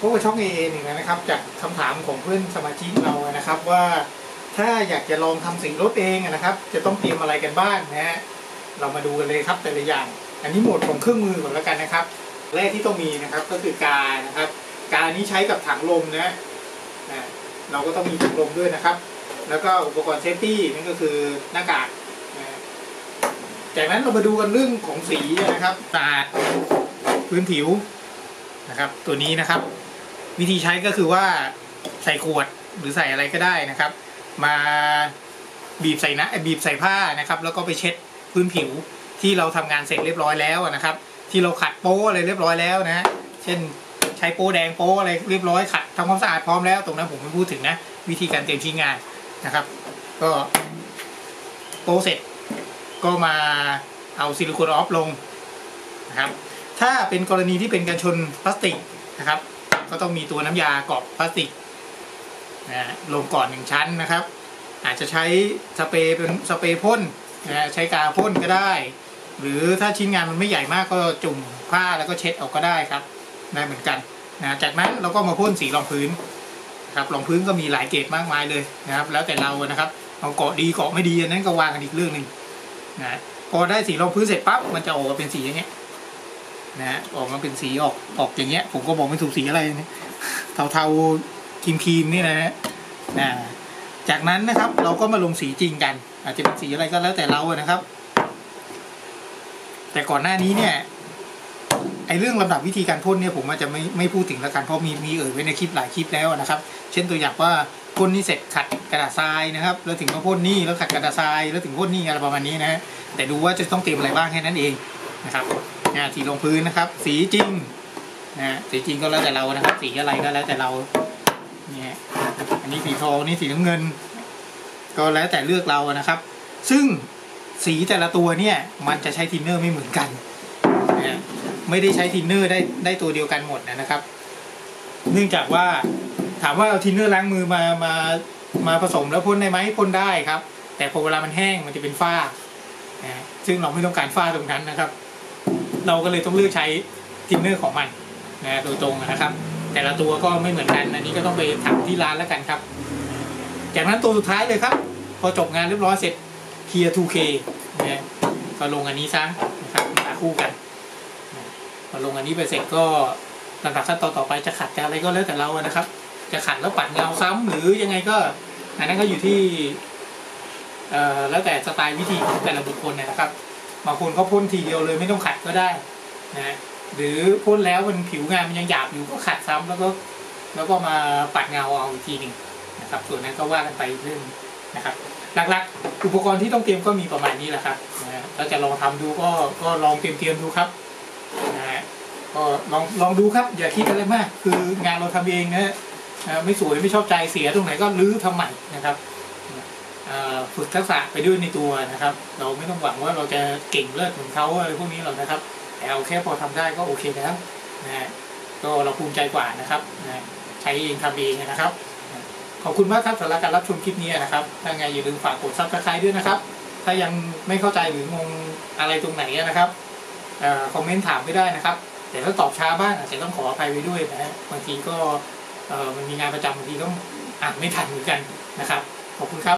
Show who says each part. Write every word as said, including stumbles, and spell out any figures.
Speaker 1: พบกับช่อง เอ เอ หนึ่งนะครับจากคำถามของเพื่อนสมาชิกเรานะครับว่าถ้าอยากจะลองทำสีรถเองนะครับจะต้องเตรียมอะไรกันบ้างนะฮะเรามาดูกันเลยครับแต่ละอย่างอันนี้โหมดของเครื่องมือก่อนแล้วกันนะครับแรกที่ต้องมีนะครับก็คือกานะครับกานี้ใช้กับถังลมนะเราก็ต้องมีถังลมด้วยนะครับแล้วก็อุปกรณ์เซฟตี้นั่นก็คือหน้ากากนะจากนั้นเรามาดูกันเรื่องของสีนะครับสะอาดพื้นผิวนะครับตัวนี้นะครับวิธีใช้ก็คือว่าใส่ขวดหรือใส่อะไรก็ได้นะครับมาบีบใส่นะบีบใส่ผ้านะครับแล้วก็ไปเช็ดพื้นผิวที่เราทำงานเสร็จเรียบร้อยแล้วนะครับที่เราขัดโป๊อะไรเรียบร้อยแล้วนะฮะเช่นใช้โป๊แดงโป๊อะไรเรียบร้อยขัดทำความสะอาดพร้อมแล้วตรงนั้นผมไม่พูดถึงนะวิธีการเตรียมชิ้นงานนะครับก็โป๊เสร็จก็มาเอาซิลิโคนออฟลงนะครับถ้าเป็นกรณีที่เป็นกันชนพลาสติกนะครับก็ต้องมีตัวน้ำยากรอบพลาสติกนะลงก่อนหนึ่งชั้นนะครับอาจจะใช้สเปรย์เป็นสเปรย์พ่นนะใช้กาพ่นก็ได้หรือถ้าชิ้นงานมันไม่ใหญ่มากก็จุ่มผ้าแล้วก็เช็ดออกก็ได้ครับได้เหมือนกันนะจากนั้นเราก็มาพ่นสีรองพื้นครับรองพื้นก็มีหลายเกรดมากมายเลยนะครับแล้วแต่เรานะครับเอาเกาะดีเกาะไม่ดีอันนั้นก็วางกันอีกเรื่องหนึ่งนะพอได้สีรองพื้นเสร็จปั๊บมันจะออกมาเป็นสีอย่างเงี้ยนะออกมาเป็นสีออกออกอย่างเงี้ยผมก็บอกไม่ถูกสีอะไรเนี่ยเทาๆครีมๆนี่นะฮะนะจากนั้นนะครับเราก็มาลงสีจริงกันอาจจะเป็นสีอะไรก็แล้วแต่เราอะนะครับแต่ก่อนหน้านี้เนี่ยไอเรื่องลำดับวิธีการพ่นเนี่ยผมอาจจะไม่ไม่พูดถึงแล้วกันเพราะมีมีเอ่ยไว้ในคลิปหลายคลิปแล้วนะครับเช่นตัวอย่างว่าพ่นนี่เสร็จขัดกระดาษทรายนะครับแล้วถึงมาพ่นนี่แล้วขัดกระดาษทรายแล้วถึงพ่นนี่อะไรประมาณนี้นะแต่ดูว่าจะต้องเตรียมอะไรบ้างแค่นั้นเองนะครับนะสีลงพื้นนะครับสีจริงนะสีจริงก็แล้วแต่เรานะครับสีอะไรก็แล้วแต่เราเนี่ยอันนี้สีทองนี่สีน้ำเงินก็แล้วแต่เลือกเรานะครับซึ่งสีแต่ละตัวเนี่ยมันจะใช้ทินเนอร์ไม่เหมือนกันนะไม่ได้ใช้ทินเนอร์ได้ได้ตัวเดียวกันหมดนะครับเนื่องจากว่าถามว่าเอาทินเนอร์ล้างมือมามามาผสมแล้วพ่นได้ไหมพ่นได้ครับแต่พอเวลามันแห้งมันจะเป็นฝ้านะซึ่งเราไม่ต้องการฝ้าตรงนั้นนะครับเราก็เลยต้องเลือกใช้ทินเนอร์ของมันนะโดยตรงนะครับแต่ละตัวก็ไม่เหมือนกันอันนี้ก็ต้องไปถามที่ร้านแล้วกันครับจากนั้นตัวสุดท้ายเลยครับพอจบงานเรียบร้อยเสร็จเคลียร์ ทู เค นะก็ลงอันนี้ซะนะครับมาคู่กันพอลงอันนี้ไปเสร็จก็ลำดับขั้นตอนต่อไปจะขัดจะอะไรก็แล้วแต่เรานะครับจะขัดแล้วปัดเงาซ้ำหรือยังไงก็อันนั้นก็อยู่ที่เอ่อแล้วแต่สไตล์วิธีของแต่ละบุคคลนะครับบางคนเขาพ่นทีเดียวเลยไม่ต้องขัดก็ได้นะหรือพ่นแล้วมันผิวงานมันยังหยาบอยู่ก็ขัดซ้ำแล้วก็แล้วก็มาปัดเงาเอาอีกทีหนึ่งนะครับส่วนนั้นก็ว่ากันไปเรื่องนะครับหลักๆอุปกรณ์ที่ต้องเตรียมก็มีประมาณนี้แหละครับนะถ้าจะลองทำดูก็ก็ลองเตรียมเตรียมดูครับนะฮะก็ลองลองดูครับอย่าคิดอะไรมากคืองานเราทำเองนะไม่สวยไม่ชอบใจเสียตรงไหนก็รื้อทำใหม่นะครับฝึกทักษะไปด้วยในตัวนะครับเราไม่ต้องหวังว่าเราจะเก่งเลิศเหมือนเขาอะไรพวกนี้หรอกนะครับแต่เอาแค่พอทำได้ก็โอเคแล้วนะฮะก็เราภูมิใจกว่านะครับนะใช้เองทำเองนะครับขอบคุณมากครับสำหรับการรับชมคลิปนี้นะครับถ้าไงอย่าลืมฝากกดซับสไครบ์ด้วยนะครับถ้ายังไม่เข้าใจหรืองงอะไรตรงไหนนะครับคอมเมนต์ถามไม่ได้นะครับแต่ถ้าตอบช้าบ้างอาจจะต้องขออภัยไว้ด้วยนะฮะบางทีก็มันมีงานประจำบางทีต้องอ่านไม่ทันเหมือนกันนะครับขอบคุณครับ